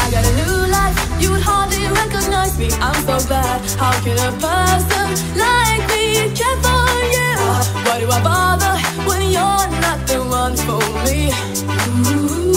I got a new life, you would hardly recognize me. I'm so bad, how can a person like me care for you? Why do I bother when you're not the one for me? Ooh.